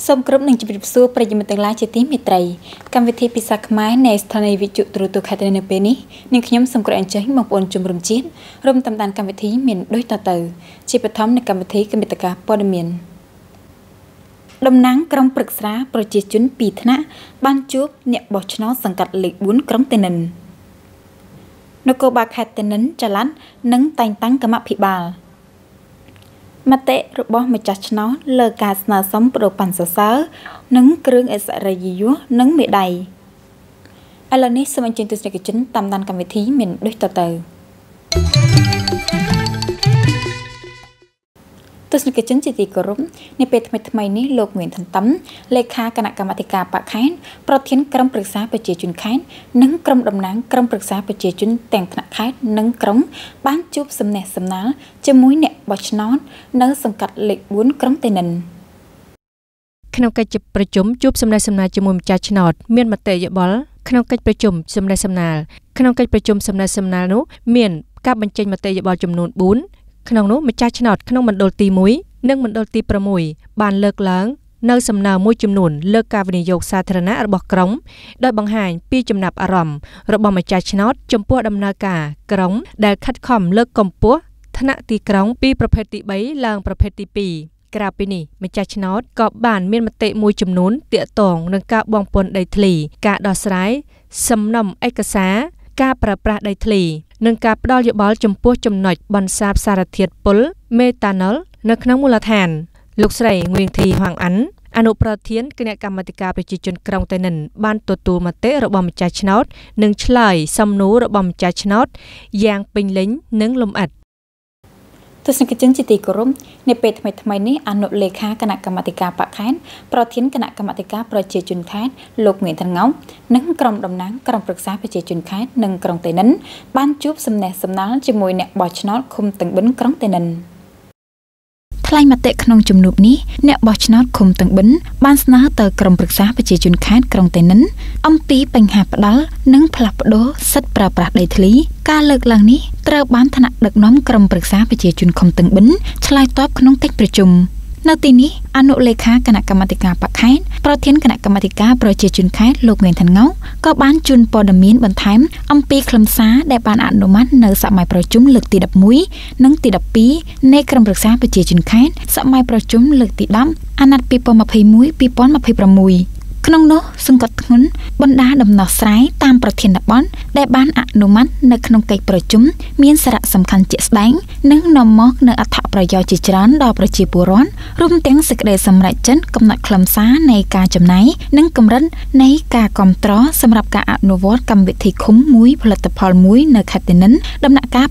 សូមគោរពនឹងជម្រាបសួរប្រិយមិត្តទាំងឡាយជាទីមេត្រីកម្មវិធីពិសាខ្មែរនៃស្ថានីយវិទ្យុទូរទស្សន៍ខេត្តនៅពេលនេះនាងខ្ញុំសូមក្រែងចេញបងប្អូនជំរុំជាតិរួមតាមដានកម្មវិធីមានដូចតទៅជាបឋមនៃកម្មវិធីគមិតការព័ត៌មានតំណាងក្រុមប្រឹក្សាប្រជាជន2ថ្នាក់បានជួបអ្នកបោះឆ្នោតសង្កាត់លេខ4ក្រុងតេនិននគរបាលខេត្តតេនិនចល័តនិងតែងតាំងគណៈភិបាលមតិរបស់ម្ចាស់ឆ្នោតលើការស្នើសុំប្រប៉ាន់សរសើរនិងគ្រឿងអិសរិយយសនិងមេដាយឥឡូវនេះសូមអញ្ជើញទស្សនិកជនតាមដានកម្មវិធីមានដូចតទៅទស្សនិកជនជាទីគោរពនៅពេលថ្មីនេះលោកងឿនថនតំលេខាគណៈកម្មាធិការបកខេត្តប្រធានក្រុមប្រឹក្សាប្រជាជនខេត្តនិងក្រុមតំណាងក្រុមប្រឹក្សាប្រជាជនទាំងថ្នាក់ខេត្តនិងក្រុងបានជួបសំណេះសំណាលជាមួយអ្នកបោះឆ្នោតនៅសង្កាត់លេខ4ក្រុងតេនិនក្នុងកិច្ចប្រជុំជួបសំណេះសំណាលជាមួយម្ចាស់ឆ្នោតមានមតិយោបល់ក្នុងកិច្ចប្រជុំសំណេះសំណាលនោះមានការបញ្ចេញមតិយោបល់ចំនួន4ក្នុងនោះម្ចាស់ឆ្នោតក្នុងមណ្ឌលទី1និងមណ្ឌលទី6បានលើកឡើងនៅសំណើមួយចំនួនលើការវិនិយោគសាធារណៈរបស់ក្រុងដោយបង្ហាញពីចំណាប់អារម្មណ៍របស់ម្ចាស់ឆ្នោតចំពោះដំណើរការក្រុងដែលខិតខំលើកកម្ពស់ថ្នាក់ទីក្រុងពីប្រភេទទី3ឡើងប្រភេទទី2ក្រៅពីនេះម្ចាស់ឆ្នោតក៏បានមានមតិមួយចំនួនទាក់ទងនឹងការបង់ពន្ធដីធ្លីការដោះស្រាយសំណុំឯកសារការប្រើប្រាស់ដីធ្លីនិងការផ្ដល់យោបល់ចំពោះចំណុចបន្សាបសារធាតុពុលមេតាណុលនៅក្នុងមូលដ្ឋានលោកស្រីងឿងធីហងអានអនុប្រធានគណៈកម្មាធិការប្រជាជនក្រុងតេនិនបានទទួលមតិរបស់ម្ចាស់ឆ្នោតនិងឆ្លើយសំណួររបស់ម្ចាស់ឆ្នោតយ៉ាងពេញលេញនិងលម្អិតទស្សនិកជនជាទីគោរពនៅពេលថ្មីនេះអនុលេខាគណៈកម្មាធិការបកខេត្តប្រធានគណៈកម្មាធិការប្រជាជនខេត្តលោកងឿនថនងោនិងក្រុមតំណាងក្រុមប្រឹក្សាប្រជាជនខេត្តនិងក្រុងតេនិនបានជួបសំណេះសំណាលជាមួយអ្នកបោះឆ្នោតឃុំតឹងបិនក្រុងតេនិនថ្លែងមតិក្នុងជំនួបនេះអ្នកបោះឆ្នោតឃុំតឹងបិនបានស្នើទៅក្រុមប្រឹក្សាប្រជាជនខេត្តក្រុងតេនិនអំពីបញ្ហាផ្ដាល់និងផ្លាស់ប្ដូរសិទ្ធិប្រើប្រាស់ដីធ្លីការលើកឡើងនេះត្រូវបានថ្នាក់ដឹកនាំក្រុមប្រឹក្សាប្រជាជនឃុំតឹងបិនឆ្លើយតបក្នុងកិច្ចប្រជុំនៅទីនេះអនុលេខាគណៈកម្មាធិការបកខេត្តប្រធានគណៈកម្មាធិការប្រជាជនខេត្តលោកងឿនថនងោក៏បានជូនព័ត៌មានបន្ថែមអំពីខ្លឹមសារដែលបានអនុម័តនៅសម័យប្រជុំលើកទី11និងទី12នៃក្រុមប្រឹក្សាប្រជាជនខេត្តសម័យប្រជុំលើកទី10អាណត្តិ2021-2026ក្នុងនោះសង្កត់ធ្ងន់បណ្ដាដំណោះស្រាយតាមប្រធានបទដែលបានអនុម័តនៅក្នុងកិច្ចប្រជុំមានសារៈសំខាន់ជាក់ស្ដែងនិងនាំមកនូវអត្ថប្រយោជន៍ជាច្រើនដល់ប្រជាពលរដ្ឋរួមទាំងសេចក្តីសម្រេចចិត្តកំណត់ខ្លឹមសារនៃការចំណាយនិងកម្រិតនៃការគាំទ្រសម្រាប់ការអនុវត្តកម្មវិធីឃុំមួយផលិតផលមួយនៅខេត្តតេនិនដំណាក់កាល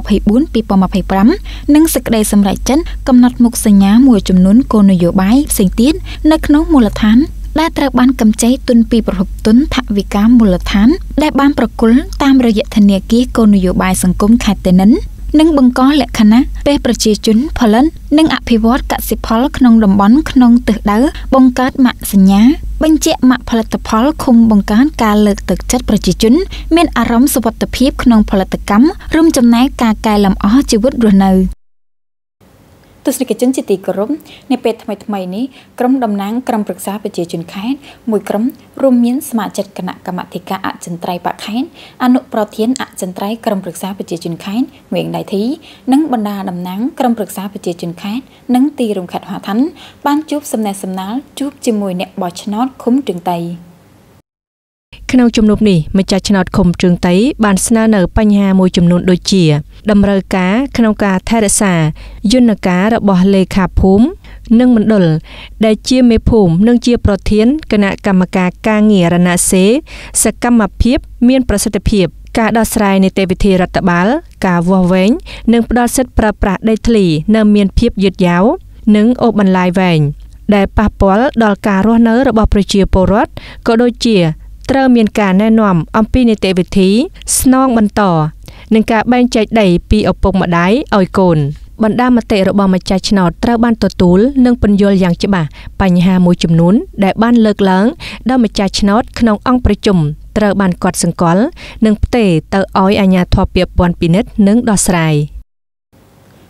2024-2025និងសេចក្តីសម្រេចចិត្តកំណត់មុខសញ្ញាមួយចំនួនគោលនយោបាយផ្សេងទៀតនៅក្នុងមូលដ្ឋានដែលត្រូវបានកម្ចីទុនពីប្រភពទុនថវិកាមូលដ្ឋានដែលបានប្រគល់តាមរយៈធនាគារគោលនយោបាយសង្គមខេត្តតេនិននិងបង្កលក្ខណៈពេលប្រជាជនផលិតនិងអភិវឌ្ឍកសិផលក្នុងតំបន់ក្នុងទិសដៅបង្កើតម៉ាកសញ្ញាបញ្ជាក់ម៉ាកផលិតផលឃុំបង្កើនការលើកទឹកចិត្តប្រជាជនមានអារម្មណ៍សុវត្ថិភាពក្នុងផលិតកម្មរួមចំណែកការកែលម្អជីវិតរស់នៅទស្សនិកជនជាទីគោរពនៅពេលថ្មីនេះក្រុមតំណាងក្រុមប្រឹក្សាប្រជាជនខេត្តមួយក្រុមរួមមានសមាជិកគណៈកម្មាធិការអចិន្ត្រៃយ៍បកខេត្តអនុប្រធានអចិន្ត្រៃយ៍ក្រុមប្រឹក្សាប្រជាជនខេត្តងឿងដៃធីនិងបណ្ដាតំណាងក្រុមប្រឹក្សាប្រជាជនខេត្តនិងទីរួមខេត្តហាឋានបានជួបសំណេះសំណាលជួបជាមួយអ្នកបោះឆ្នោតឃុំជើងតៃក្នុងជំនួបនេះម្ចាស់ឆ្នោតឃុំជើងតៃបានស្នើនៅបញ្ហាមួយចំនួនដូចជាតម្រូវការក្នុងការថែរក្សាយន្តការរបស់លេខាភូមិនិងមណ្ឌលដែលជាមេភូមិនិងជាប្រធានគណៈកម្មការការងាររណសេរសកម្មភាពមានប្រសិទ្ធភាពការដោះស្រាយនីតិវិធីរដ្ឋបាលការវាស់វែងនិងផ្ដល់សិទ្ធិប្រើប្រាស់ដីធ្លីនៅមានភាពយឺតយ៉ាវនិងអូសបន្លាយវែងដែលប៉ះពាល់ដល់ការរស់នៅរបស់ប្រជាពលរដ្ឋក៏ដូចជាត្រូវមានការណែនាំអំពីនីតិវិធីស្នងបន្តនិងការបែងចែកដីពីឪពុកម្ដាយឲ្យកូនបណ្ដាមតិរបស់ម្ចាស់ឆ្នោតត្រូវបានទទួលនិងពន្យល់យ៉ាងច្បាស់បញ្ហាមួយចំនួនដែលបានលើកឡើងដោយម្ចាស់ឆ្នោតក្នុងអង្គប្រជុំត្រូវបានកត់សម្គាល់និងផ្ទេរទៅឲ្យអាជ្ញាធរពាក់ព័ន្ធពិនិត្យនិងដោះស្រាយ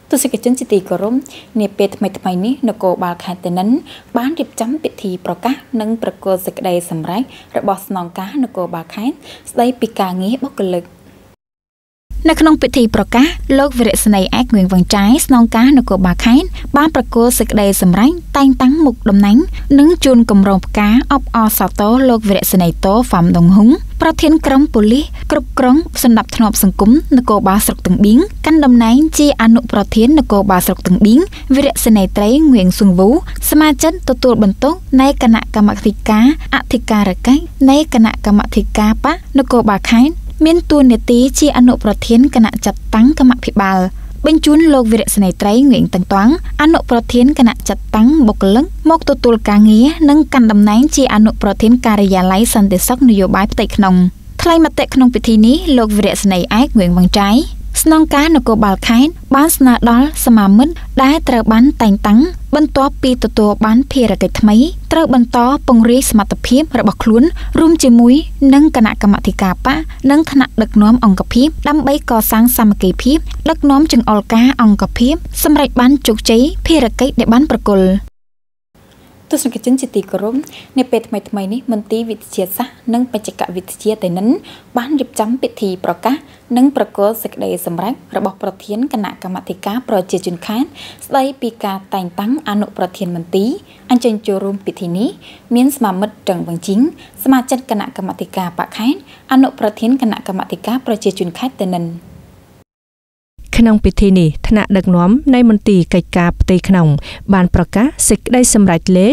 ទស្សនិកជនជាទីគោរពនាពេលថ្មីៗនេះនគរបាលខេត្តតេនិនបានរៀបចំពិធីប្រកាសនិងប្រកាសសេចក្តីសម្រេចរបស់ស្នងការនគរបាលខេត្តស្តីពីការងារបុគ្គលិកនៅក្នុងពិធីប្រកាសលោកវិរៈសេនីឯកងឿងវង្ចាយស្នងការនគរបាលខេត្តបានប្រកាសសេចក្តីសម្រេចតែងតាំងមុខតំណែងនិងជូនគម្រោងផ្កាអបអរសាទរលោកវិរៈសេនីតូហ្វាំដងហ៊ុងប្រធានក្រុមប៉ូលីសគ្រប់គ្រងសម្ដាប់ធ្នាប់សង្គមនគរបាលស្រុកទឹងបៀងកាន់តំណែងជាអនុប្រធាននគរបាលស្រុកទឹងបៀងវិរៈសេនីត្រីងឿងស៊ុងវូសមាជិកទទួលបន្ទុកនៃគណៈកម្មាធិការអធិការកិច្ចនៃគណៈកម្មាធិការបកនគរបាលខេត្តមានតួនាទីជាអនុប្រធានគណៈចាត់តាំងគណៈភិបាលបញ្ជូនលោកវិរៈសេនីត្រីងឿងតាំងតាំងអនុប្រធានគណៈចាត់តាំងបុគ្គលិកមកទទួលការងារនិងកាន់តំណែងជាអនុប្រធានការិយាល័យសន្តិសុខនយោបាយផ្ទៃក្នុងថ្លែងមតិក្នុងពិធីនេះលោកវិរៈសេនីឯកងឿងវង្ចាយស្នងការនគរបាលខេត្តបានស្នើដល់សមាមិត្តដែលត្រូវបានតែងតាំងបន្ទាប់ពីទទួលបានភារកិច្ចថ្មីត្រូវបន្តពង្រីកសមត្ថភាពរបស់ខ្លួនរួមជាមួយនឹងគណៈកម្មាធិការបកនិងថ្នាក់ដឹកនាំអង្គភាពដើម្បីកសាងសាមគ្គីភាពដឹកនាំចង្អុលការអង្គភាពសម្រេចបានជោគជ័យភារកិច្ចដែលបានប្រគល់ទស្សនិកជនជាទីគោរពនៅពេលថ្មីៗនេះមន្ទីរវិទ្យាសាស្ត្រនិងបច្ចេកវិទ្យាតេនិនបានរៀបចំពិធីប្រកាសនិងប្រកាសសេចក្តីសម្រេចរបស់ប្រធានគណៈកម្មាធិការប្រជាជនខេត្តស្តីពីការតែងតាំងអនុប្រធានមន្ទីរអញ្ជើញចូលរួមពិធីនេះមានសមាមិត្តត្រឹងវង្ជីងសមាជិកគណៈកម្មាធិការបកខេត្តអនុប្រធានគណៈកម្មាធិការប្រជាជនខេត្តតេនិនក្នុងពិធីនេះថ្នាក់ដឹកនាំនៃមន្ទីរកិច្ចការផ្ទៃក្នុងបានប្រកាសសេចក្តីសម្រេចលេខ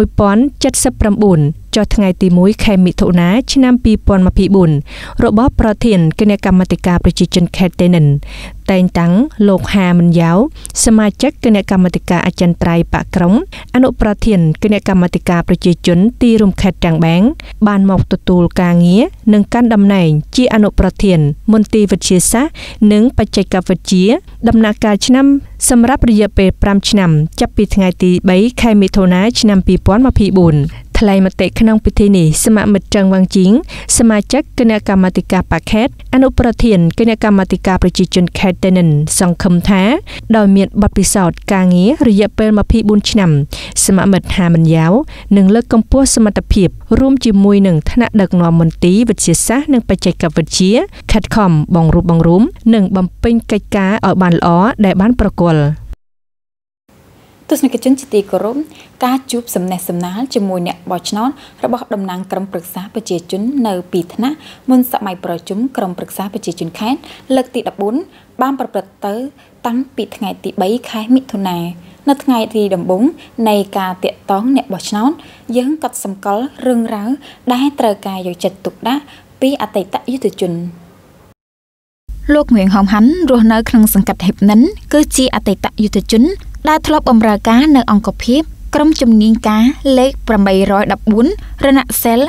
1079ចុះថ្ងៃទី1ខែមិថុនាឆ្នាំ2024របស់ប្រធានគណៈកម្មាធិការប្រជាជនខេត្តតេនិនតែងតាំងលោកហាមិនយ៉ាវសមាជិកគណៈកម្មាធិការអចិន្ត្រៃយ៍បកក្រុងអនុប្រធានគណៈកម្មាធិការប្រជាជនទីរួមខេត្តតាំងបែងបានមកទទួលការងារនិងកាន់តំណែងជាអនុប្រធានមន្ទីរវិទ្យាសាស្ត្រនិងបច្ចេកវិទ្យាដំណាក់កាលឆ្នាំសម្រាប់រយៈពេល5ឆ្នាំចាប់ពីថ្ងៃទី3ខែមិថុនាឆ្នាំ2024ថ្លែងមតិក្នុងពិធីនេះសមាមិត្តត្រឹងវង្ជីងសមាជិកគណៈកម្មាធិការបកខេត្តអនុប្រធានគណៈកម្មាធិការប្រជាជនខេត្តតេនិនសង្ឃឹមថាដោយមានបទពិសោធន៍ការងាររយៈពេល24ឆ្នាំសមាមិត្តហាមិនយ៉ាវនឹងលើកកម្ពស់សមត្ថភាពរួមជាមួយនឹងថ្នាក់ដឹកនាំមន្ទីរវិទ្យាសាស្ត្រនិងបច្ចេកវិទ្យាខិតខំបង្រួបបង្រួមនិងបំពេញកិច្ចការឲ្យបានល្អដែលបានប្រគល់ទស្សនិកជនជាទីគោរពការជួបសំណេះសំណាលជាមួយអ្នកបោះឆ្នោតរបស់តំណាងក្រុមប្រឹក្សាប្រជាជននៅពីថ្នាក់មុនសម័យប្រជុំក្រុមប្រឹក្សាប្រជាជនខេត្តលើកទី14បានប្រព្រឹត្តទៅតាំងពីថ្ងៃទី3ខែមិថុនានៅថ្ងៃទីដំបូងនៃការតាក់ទងអ្នកបោះឆ្នោតយើងកត់សម្គាល់រឿងរ៉ាវដែលត្រូវការយកចិត្តទុកដាក់ពីអតីតយុទ្ធជនលោកងឿងហងហាន់រស់នៅក្នុងសង្កាត់ហ៊ីបនិនគឺជាអតីតយុទ្ធជនដែលធ្លាប់បម្រើការនៅអង្គភាពក្រុមជំនាញការលេខ814រណសិល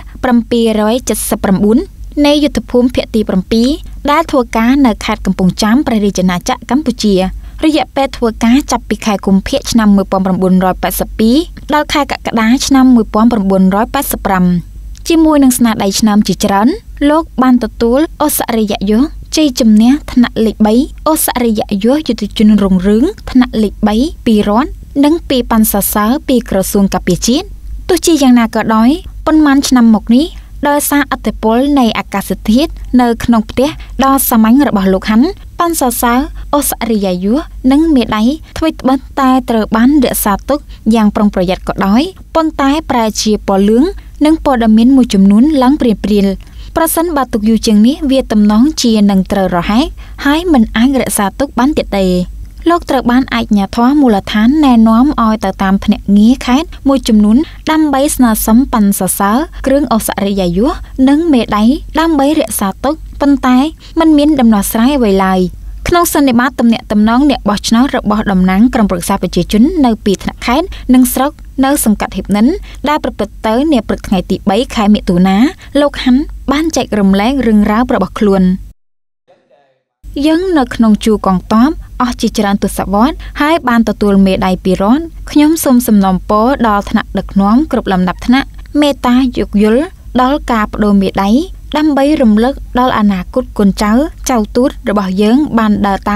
779នៃយុទ្ធភូមិភាគទី7ដែលធ្វើការនៅខេត្តកំពង់ចាមព្រះរាជាណាចក្រកម្ពុជារយៈពេលធ្វើការចាប់ពីខែកុម្ភៈឆ្នាំ1982ដល់ខែកក្កដាឆ្នាំ1985ជាមួយនឹងស្នាដៃឆ្នើមជាច្រើនលោកបានទទួលអូសរិយយសជ័យជំនះថ្នាក់លេខ3អូសរិយយសយុទ្ធជនរុងរឿងថ្នាក់លេខ3ពីរដ្ឋនិងពីប៉ាន់សសើរពីក្រសួងកាពីជាតិទោះជាយ៉ាងណាក៏ដោយប៉ុន្មានឆ្នាំមកនេះដោយសារឥទ្ធិពលនៃអាកាសធាតុនៅក្នុងផ្ទះដ៏សាមញ្ញរបស់លោកហាន់ប៉ាន់សសើរអូសរិយយសនិងមេដៃថ្មីត្បិតតែត្រូវបានរក្សាទុកយ៉ាងប្រុងប្រយ័ត្នក៏ដោយប៉ុន្តែប្រែជាពណ៌លឿងនិងព័ត៌មានមួយចំនួនឡើងព្រាលប្រសិនបើទុកយូរជាងនេះវាទំនងជានឹងត្រូវរហែកហើយមិនអាចរក្សាទុកបានទៀតទេលោកត្រូវបានអាជ្ញាធរមូលដ្ឋានណែនាំឲ្យទៅតាមភ្នាក់ងារខេត្តមួយចំនួនដើម្បីស្នើសុំប៉ាន់សសើរគ្រឿងអូសរិយយសនិងមេដៃដើម្បីរក្សាទុកប៉ុន្តែมันមានដំណោះស្រាយអ្វីឡើយក្នុងសន្និបាតទំនាក់ទំនងអ្នកបោះឆ្នោតរបស់តំណាងក្រុមប្រឹក្សាប្រជាជននៅពីថ្នាក់ខេត្តនិងស្រុកនៅសង្កាត់ហ៊ីបនិនដែលប្រព្រឹត្តទៅនាព្រឹកថ្ងៃទី3ខែមិថុនាលោកហាន់បានចែករំលែករឿងរ៉ាវរបស់ខ្លួនយើងនៅក្នុងជួរកងទ័ពអស់ជាច្រើនទសវត្សរ៍ហើយបានទទួលមេដាយពីរដ្ឋខ្ញុំសូមសំណូមពរដល់ថ្នាក់ដឹកនាំគ្រប់លំដាប់ថ្នាក់មេត្តាយោគយល់ដល់ការបដូរមេដាយដើម្បីរំលឹកដល់អនាគតកូនចៅទូតរបស់យើងបានដើរតាម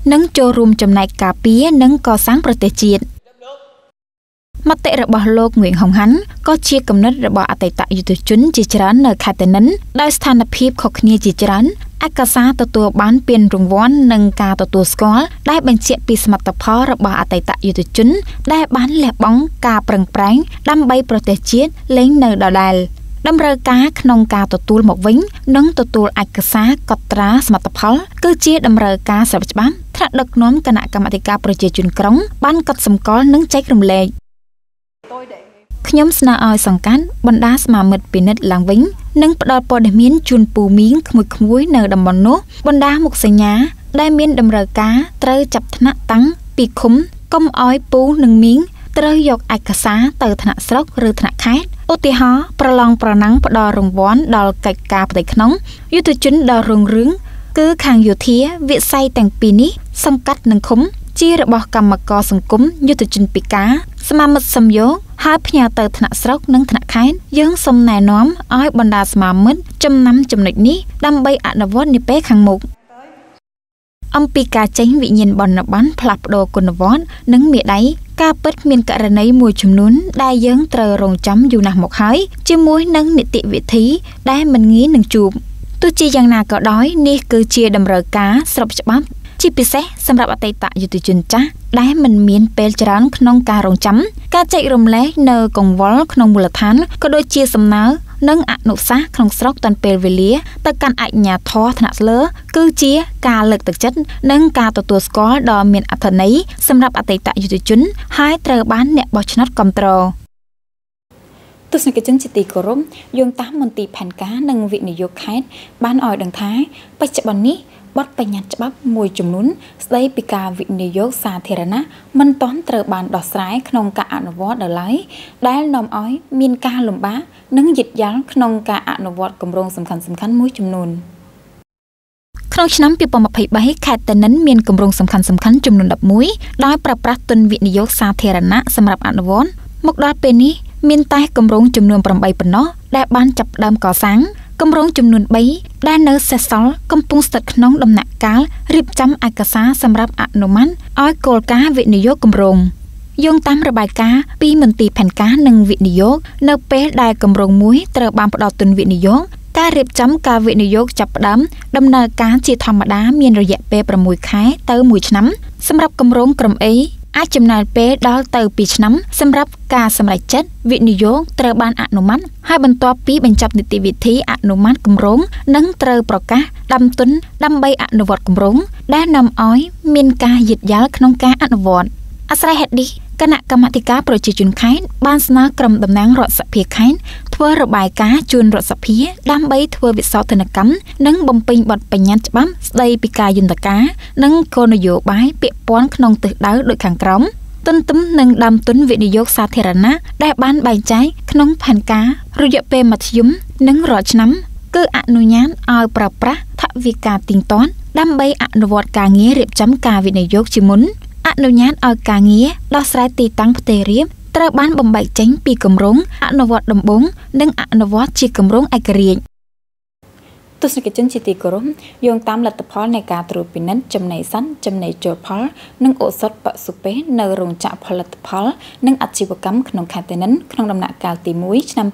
និងចូលរួមចំណែកការពារនិងកសាងប្រទេសជាតិមតិរបស់លោកងឿងហុងហាន់ក៏ជាគំនិតរបស់អតីតយុទ្ធជនជាច្រើននៅខេត្តតេនិនដោយស្ថានភាពខុសគ្នាជាច្រើនឯកសារទទួលបានពានរង្វាន់និងការទទួលស្គាល់ដែលបញ្ជាក់ពីសមិទ្ធផលរបស់អតីតយុទ្ធជនដែលបានលះបង់ការប្រឹងប្រែងដើម្បីប្រទេសជាតិលែងនៅដដែលតម្រូវការក្នុងការទទួលមកវិញនិងទទួលឯកសារកត់ត្រាសមិទ្ធផលគឺជាតម្រូវការស្របច្បាប់ថ្នាក់ដឹកនាំគណៈកម្មាធិការប្រជាជនក្រុងបានកត់សម្គាល់និងចែករំលែកខ្ញុំស្នើឲ្យសង្កាត់បណ្ដាសមាមិត្តពិនិត្យឡើងវិញនិងផ្ដល់ព័ត៌មានជូនពូមីងក្មួយៗនៅតំបន់នោះបណ្ដាមុខសញ្ញាដែលមានតម្រូវការត្រូវចាប់ថ្នាក់តាំងពីឃុំកុំឲ្យពូនិងមីងត្រូវយកឯកសារទៅថ្នាក់ស្រុកឬថ្នាក់ខេត្តឧទាហរណ៍ប្រឡងប្រណាំងផ្ដល់រង្វាន់ដល់កិច្ចការផ្ទៃក្នុងយុទ្ធជនដ៏រុងរឿងគឺខាងយោធាវិស័យទាំងពីរនេះសង្កាត់និងឃុំជារបស់កម្មករសង្គមយុទ្ធជនពិការសមាមិត្តសំយោគហើយផ្ញើទៅថ្នាក់ស្រុកនិងថ្នាក់ខេត្តយើងសូមណែនាំឲ្យបណ្ដាសមាមិត្តចំណាំចំណុចនេះដើម្បីអនុវត្តនាពេលខាងមុខអំពីការចេញវិញ្ញាណបណ្ណប័ណ្ណផ្លាស់ប្ដូរគុណវត្តនិងមេដៃការពិតមានករណីមួយចំនួនដែលយើងត្រូវរងចាំយូរណាស់មកហើយជាមួយនឹងនីតិវិធីដែលមិនងាយនឹងជួបទោះជាយ៉ាងណាក៏ដោយនេះគឺជាតម្រូវការស្របច្បាប់ជាពិសេសសម្រាប់អតីតយុទ្ធជនចាស់ដែលមិនមានពេលច្រើនក្នុងការរងចាំការចែករំលែកនៅកង្វល់ក្នុងមូលដ្ឋានក៏ដូចជាសំណើនិងអនុសាសន៍ក្នុងស្រុកតាន់ពេលវេលាទៅកាន់អាជ្ញាធរថ្នាក់លើគឺជាការលើកទឹកចិត្តនិងការទទួលស្គាល់ដ៏មានអត្ថន័យសម្រាប់អតីតយុទ្ធជនហើយត្រូវបានអ្នកបោះឆ្នោតគាំទ្រទស្សនិកជនជាទីគោរពយោងតាមមន្ទីរផែនការនិងវិនិយោគខេត្តបានឲ្យដឹងថាបច្ចុប្បន្ននេះបទបញ្ញត្តិច្បាប់មួយចំនួនស្ដីពីការវិនិយោគសាធារណៈមិនទាន់ត្រូវបានដោះស្រាយក្នុងការអនុវត្តដល់ឡើយដែលនាំឲ្យមានការលំបាកនិងយឺតយ៉ាវក្នុងការអនុវត្តគម្រោងសំខាន់ៗមួយចំនួនក្នុងឆ្នាំ2023ខេត្តតេនិនមានគម្រោងសំខាន់ៗចំនួន11ដោយប្រើប្រាស់ទុនវិនិយោគសាធារណៈសម្រាប់អនុវត្តមកដល់ពេលនេះមានតែគម្រោងចំនួន8ប៉ុណ្ណោះដែលបានចាប់ផ្ដើមកសាងគម្រោងចំនួន3ដែលនៅសេសសល់កំពុងស្ថិតក្នុងដំណាក់កាលរៀបចំឯកសារសម្រាប់អនុម័តឲ្យគោលការណ៍វិនិយោគគម្រោងយោងតាមរបាយការណ៍ពីមន្ទីរផែនការនិងវិនិយោគនៅពេលដែលគម្រោងមួយត្រូវបានផ្ដល់ទុនវិនិយោគការរៀបចំការវិនិយោគចាប់ផ្ដើមដំណើរការជាធម្មតាមានរយៈពេល6ខែទៅ1ឆ្នាំសម្រាប់គម្រោងក្រុម Aអាចចំណាយពេលដល់ទៅ2ឆ្នាំសម្រាប់ការសម្រេចចិត្តវិនិយោគត្រូវបានអនុម័តហើយបន្ទាប់ពីបញ្ចប់នីតិវិធីអនុម័តគម្រោងនឹងត្រូវប្រកាសដាំទុនដើម្បីអនុវត្តគម្រោងដែលនាំឲ្យមានការយឺតយ៉ាវក្នុងការអនុវត្តអាស្រ័យហេតុនេះគណៈកម្មាធិការប្រជាជនខេត្តបានស្នើក្រុមតំណាងរដ្ឋសភាខេត្តធ្វើរបាយការណ៍ជូនរដ្ឋសភាដើម្បីធ្វើវិសោធនកម្មនិងបំពេញបទបញ្ញត្តិច្បាប់ស្ដីពីការយន្តការនិងគោលនយោបាយពាក់ព័ន្ធក្នុងទិសដៅដូចខាងក្រោមទន្ទឹមនឹងដើមទុនវិនិយោគសាធារណៈដែលបានបែងចែកក្នុងផែនការរយៈពេលមធ្យមនិងរាល់ឆ្នាំគឺអនុញ្ញាតឲ្យប្រើប្រាស់ថវិកាទៀងទាត់ដើម្បីអនុវត្តការងាររៀបចំការវិនិយោគជាមុនអនុញ្ញាតឲ្យការងារដោះស្រាយទីតាំងផ្ទៃរាបត្រូវបានបំបែកចេញពីគម្រោងអនុវត្តដំបូងនិងអនុវត្តជាគម្រោងឯករាជ្យទស្សនិកជនជាទីគោរពយោងតាមលទ្ធផលនៃការត្រួតពិនិត្យចំណីសត្វចំណីចូលផលនិងឱសថបសុពេនៅរោងចក្រផលិតផលនិងអាជីវកម្មក្នុងខេត្តតេនិនក្នុងដំណាក់កាលទី1ឆ្នាំ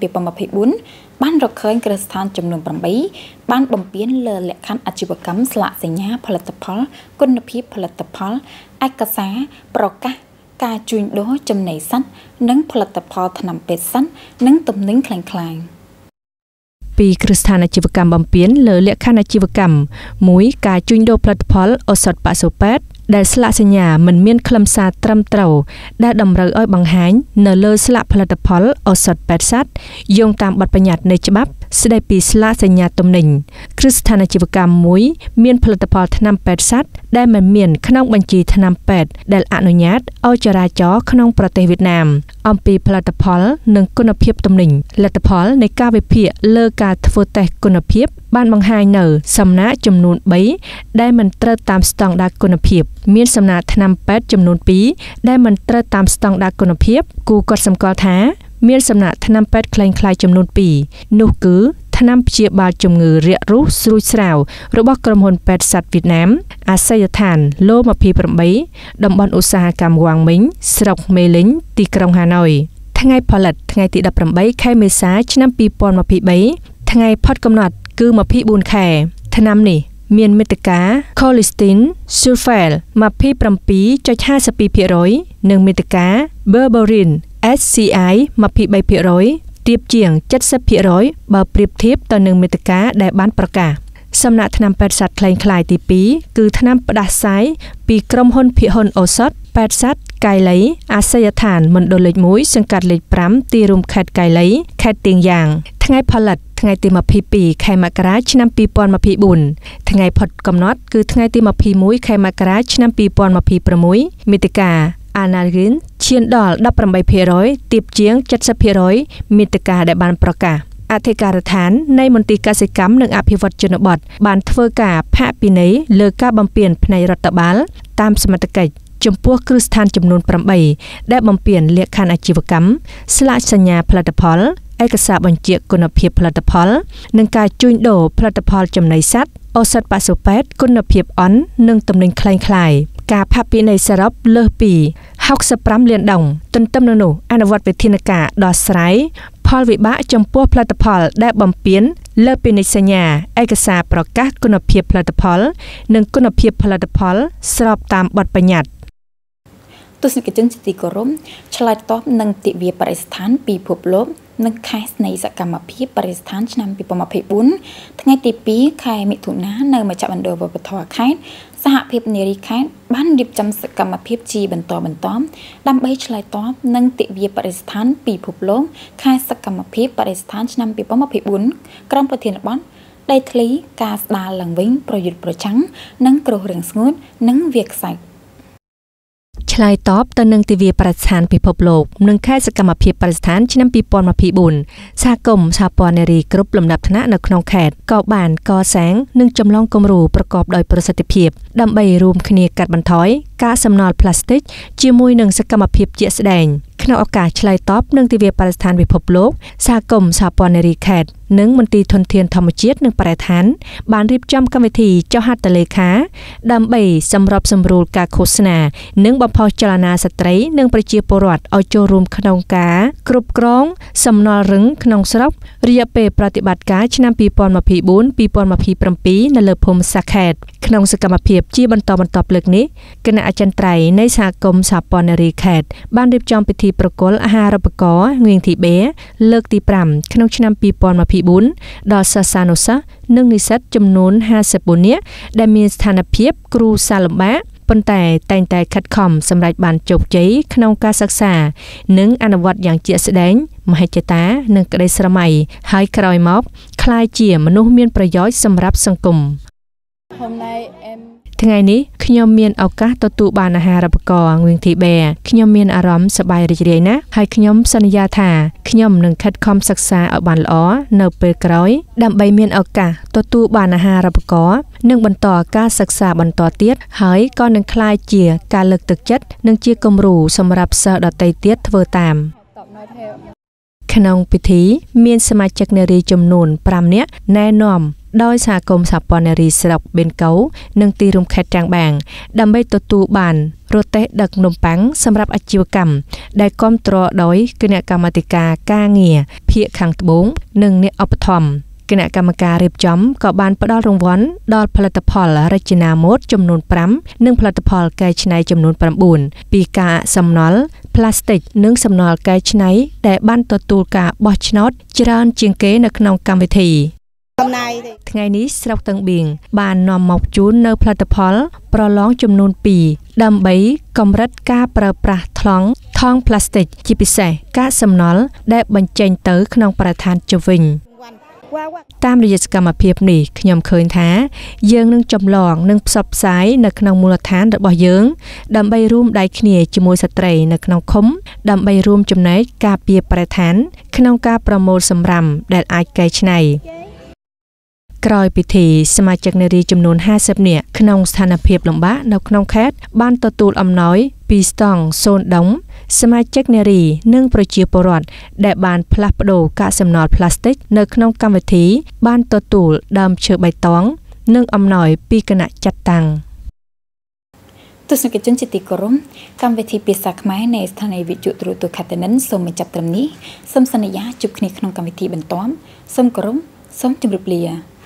2024បានរកឃើញគ្រឹះស្ថានចំនួន8បានបំពានលើលក្ខខណ្ឌអាជីវកម្មស្លាកសញ្ញាផលិតផលគុណភាពផលិតផលឯកសារប្រកាសការជួញដូរចំណីសត្វនិងផលិតផលថ្នាំពេទ្យសត្វនិងទំនិញคล้ายៗពីគ្រឹះស្ថានអាជីវកម្មបំពេញលើលក្ខខណ្ឌអាជីវកម្ម1ការជួញដូរផលិតផលឱសថបសុពេទ្យដែលស្លាកសញ្ញាមិនមានខ្លឹមសារត្រឹមត្រូវដែលតម្រូវឲ្យបង្ហាញនៅលើស្លាកផលិតផលឱសថពេទ្យសត្វយោងតាមបទបញ្ញត្តិនៃច្បាប់ស្ដីពីស្លាកសញ្ញាទំនិញគ្រឹះស្ថានអាជីវកម្មមួយមានផលិតផលថ្នាំពេទ្យសត្វដែលមិនមានក្នុងបញ្ជីថ្នាំពេទ្យដែលអនុញ្ញាតឲ្យចរាចរណ៍ក្នុងប្រទេសវៀតណាមអំពីផលិតផលនិងគុណភាពទំនិញលទ្ធផលនៃការវិភាគលើការធ្វើតេស្តគុណភាពបានបង្ហាញនៅសំណាក់ចំនួន3ដែលមិនត្រូវតាមស្តង់ដារគុណភាពមានសំណាក់ថ្នាំពេទ្យចំនួន2ដែលមិនត្រូវតាមស្តង់ដារគុណភាពគូកត់សម្គាល់ថាមានសំណាក់ថ្នាំពេទ្យคล้ายៗចំនួន2នោះគឺថ្នាំព្យាបាលជំងឺរាគរូសស្រួយស្រាវរបស់ក្រុមហ៊ុនពេទ្យសត្វវៀតណាមអាសយដ្ឋានឡូ28តំបន់ឧស្សាហកម្មវ៉ាងមីងស្រុកមេលីងទីក្រុងហាណូយថ្ងៃផលិតថ្ងៃទី18ខែមេសាឆ្នាំ2023ថ្ងៃផុតកំណត់គឺ24ខែថ្នាំនេះមានមេត្តា Colistin Sulfate 27.52% និងមេត្តា Berberine SCI 23%ទាបជាង 70% បើប្រៀបធៀបទៅនឹងមេត្តាដែលបានប្រកាសសំណាក់ថ្នាំពេទ្យសត្វคล้ายៗទី2គឺថ្នាំផ្ដាសាយពីក្រុមហ៊ុនភិហ៊ុនឱសថពេទ្យសត្វកៃលីអាសយដ្ឋានមណ្ឌលលេខ1សង្កាត់លេខ5ទីរួមខេត្តកៃលីខេត្តទៀងយ៉ាងថ្ងៃផលិតថ្ងៃទី22ខែមករាឆ្នាំ2024ថ្ងៃផុតកំណត់គឺថ្ងៃទី21ខែមករាឆ្នាំ2026មេត្តាអាណាលហ្គីនឈានដល់ 18% ទាបជាង 70% មេត្តាដែលបានប្រកាសអធិការដ្ឋាននៃមន្ទីរកសិកម្មនិងអភិវឌ្ឍជនបទបានធ្វើការផាកពិន័យលើការបំពានផ្នែករដ្ឋបាលតាមសមត្ថកិច្ចចំពោះគ្រឹះស្ថានចំនួន8ដែលបំពានលក្ខខណ្ឌអាជីវកម្មស្លាកសញ្ញាផលិតផលឯកសារបញ្ជាក់គុណភាពផលិតផលនិងការជួញដូរផលិតផលចំណីសត្វឱសថបសុពេទ្យគុណភាពអន់និងទំនិញคล้ายៗការផាកពិន័យសរុបលើសពី65លានដុល្លារទន្ទឹមនឹងនោះអនុវត្តវិធានការដោះស្រាយផលវិបាកចំពោះផលិតផលដែលបំពានលើពីនិសញ្ញាឯកសារប្រកាសគុណភាពផលិតផលនិងគុណភាពផលិតផលស្របតាមបទបញ្ញត្តិទស្សនិកជនជាទីគោរពឆ្លើយតបនឹងទិវាបរិស្ថានពិភពលោកនិងខែស្នៃសកម្មភាពបរិស្ថានឆ្នាំ2024ថ្ងៃទី2ខែមិថុនានៅមជ្ឈមណ្ឌលវប្បធម៌ខេត្តសហភាពនារីខេត្តបានរៀបចំសកម្មភាពជាបន្តដើម្បីឆ្លើយតបនឹងទិវាបរិស្ថានពិភពលោកខែសកម្មភាពបរិស្ថានឆ្នាំ2024ក្រុមប្រធានបទដីធ្លីការស្ដារឡើងវិញប្រយុទ្ធប្រឆាំងនឹងគ្រោះរាំងស្ងួតនិងវាលខ្សាច់ឆ្លើយតបទៅនឹងទិវាបរិស្ថានពិភពលោកនិងខែសកម្មភាពបរិស្ថានឆ្នាំ2024សហគមន៍សហព័ន្ធនារីគ្រប់លំដាប់ថ្នាក់នៅក្នុងខេត្តក៏បានកសាងនិងចម្លងគំរូប្រកបដោយប្រសិទ្ធភាពដើម្បីរួមគ្នាកាត់បន្ថយការសំណល់ផ្លាស្ទិកជាមួយនឹងសកម្មភាពជាក់ស្ដែងក្នុងឱកាសឆ្លើយតបនឹងទិវាបរិស្ថានពិភពលោកសហគមន៍សហព័ន្ធនារីខេត្តនិងមន្ទីរធនធានធម្មជាតិនិងបរិស្ថានបានរៀបចំកម្មវិធីចុះហត្ថលេខាដើម្បីសម្របសម្រួលការឃោសនានិងបំផុសចលនាស្ត្រីនិងប្រជាពលរដ្ឋឲ្យចូលរួមក្នុងការគ្រប់គ្រងសំណល់រឹងក្នុងស្រុករយៈពេលប្រតិបត្តិការឆ្នាំ2024-2027នៅលើភូមិសាខេតក្នុងសកម្មភាពជាបន្តលើកនេះគណៈអចិន្ត្រៃយ៍នៃសហគមន៍សហព័ន្ធនារីខេត្តបានរៀបចំពិធីប្រគល់អាហារូបករណ៍ងៀងធីបេលើកទី5ក្នុងឆ្នាំ2024ដល់សិស្សានុសិស្សនិងនិស្សិតចំនួន54នាក់ដែលមានស្ថានភាពគ្រូសាលំបាកប៉ុន្តែតែងតែខិតខំសម្រេចបានជោគជ័យក្នុងការសិក្សានិងអនុវត្តយ៉ាងជាក់ស្ដែងមហិច្ឆតានិងក្តីស្រមៃហើយក្រោយមកក្លាយជាមនុស្សមានប្រយោជន៍សម្រាប់សង្គមថ្ងៃនេះខ្ញុំមានឱកាសទទួលបានអាហារូបករណ៍ងៀងធីបេខ្ញុំមានអារម្មណ៍សប្បាយរីករាយណាស់ហើយខ្ញុំសន្យាថាខ្ញុំនឹងខិតខំសិក្សាឲ្យបានល្អនៅពេលក្រោយដើម្បីមានឱកាសទទួលបានអាហារូបករណ៍និងបន្តការសិក្សាបន្តទៀតហើយក៏នឹងក្លាយជាការលើកទឹកចិត្តនិងជាគំរូសម្រាប់សិស្សដទៃទៀតធ្វើតាមក្នុងពិធីមានសមាជិកនារីចំនួន5នាក់ណែនាំដោយសហគមន៍សហព័ន្ធនារីស្រុកបេនកោនិងទីរួមខេត្តត្រាំងបាងដើម្បីទទួលបានរទេះដឹកនំប៉័ងសម្រាប់អាជីវកម្មដែលគាំទ្រដោយគណៈកម្មាធិការការងារភាគខាងត្បូងនិងអ្នកឧបត្ថម្ភគណៈកម្មការរៀបចំក៏បានផ្ដល់រង្វាន់ដល់ផលិតផលរចនាម៉ូដចំនួន5និងផលិតផលកែច្នៃចំនួន9ពីការសំណល់ផ្លាស្ទិកនិងសំណល់កែច្នៃដែលបានទទួលការបោះឆ្នោតច្រើនជាងគេនៅក្នុងកម្មវិធីថ្ងៃនេះស្រុកតឹងបៀងបាននាំមកជូននៅផលិតផលប្រឡងចំនួន2ដើម្បីកម្រិតការប្រើប្រាស់ថង់ផ្លាស្ទិកជាពិសេសកាកសំណល់ដែលបញ្ចេញទៅក្នុងបរិស្ថានជុំវិញតាមរយៈសកម្មភាពនេះខ្ញុំឃើញថាយើងនឹងចម្លងនិងផ្សព្វផ្សាយនៅក្នុងមូលដ្ឋានរបស់យើងដើម្បីរួមដៃគ្នាជាមួយស្ត្រីនៅក្នុងឃុំដើម្បីរួមចំណែកការពារបរិស្ថានក្នុងការប្រមូលសំរាមដែលអាចកែច្នៃក្រោយពិធីសមាជិកនារីចំនួន50នាក់ក្នុងស្ថានភាពលំបាកនៅក្នុងខេត្តបានទទួលអំណោយពីស្តង់សូនដុងសមាជិកនារីនិងប្រជាពលរដ្ឋដែលបានផ្លាស់ប្ដូរកាកសំណល់ប្លាស្ទិកនៅក្នុងកម្មវិធីបានទទួលដើមឈើបៃតងនិងអំណោយពីគណៈចាត់តាំងទស្សនិកជនជាទីគោរពកម្មវិធីភាសាខ្មែរនៃស្ថានីយវិទ្យុទូរទស្សន៍ Catalan សូមបញ្ចប់ត្រឹមនេះសូមសន្យាជួបគ្នាក្នុងកម្មវិធីបន្ទាប់សូមគោរពសូមជម្រាបលា